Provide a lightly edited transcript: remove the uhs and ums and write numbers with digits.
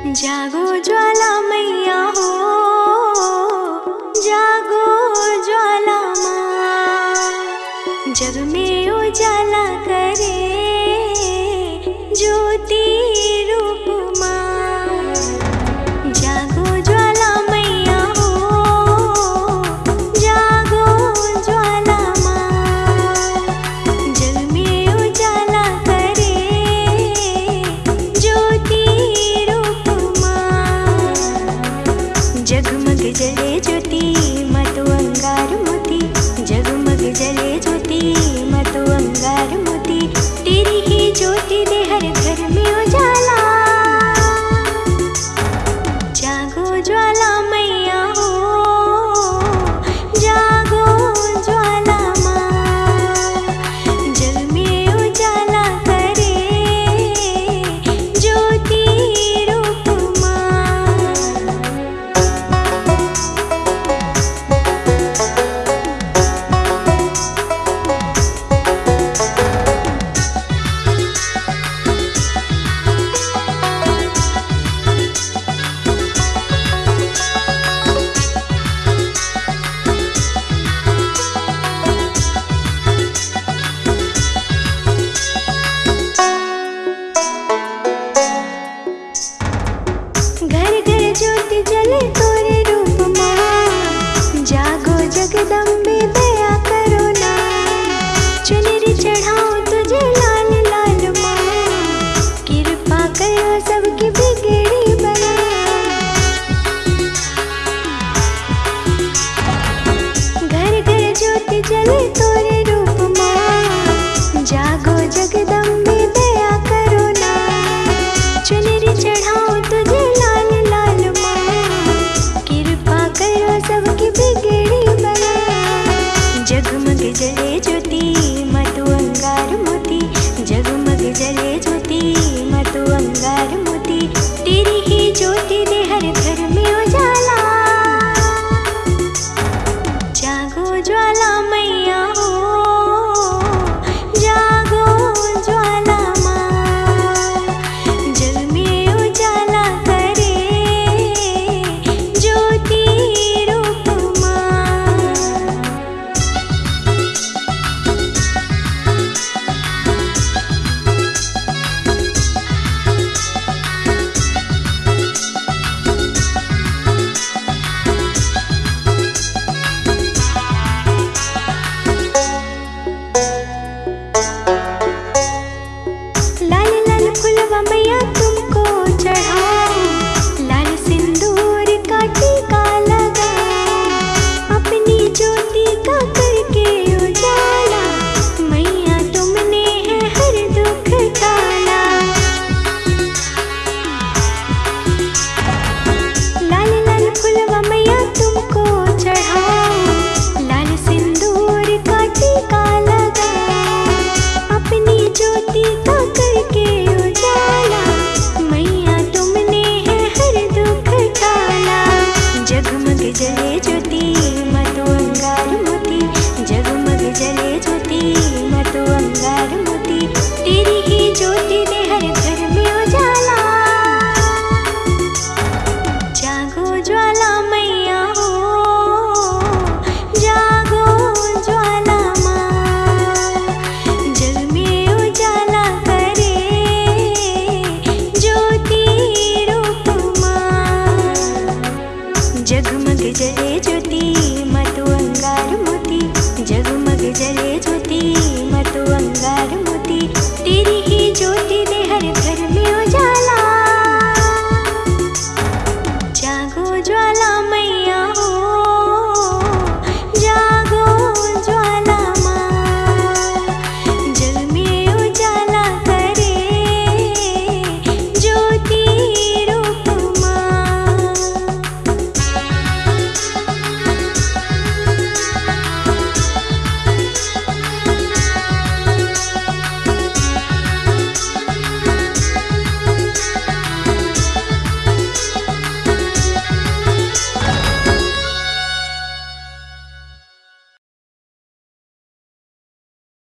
जागो ज्वाला मैया हो, जागो ज्वाला माँ। जग में उजाला करे ज्योति रूप माँ। जागो ज्वाला मैया हो, जागो ज्वाला माँ। जग में उजाला करे ज्योति रूप माँ। जगमग जले ज्योति मतु अंगार मोती, जगमग जले ज्योति मतु अंगार मोती। तेरी ही ज्योति दे हर घर में उजाला। जागो ज्वाला मैया हो, जागो ज्वाला माँ। जग में उजाला करे ज्योति रूप माँ। घर घर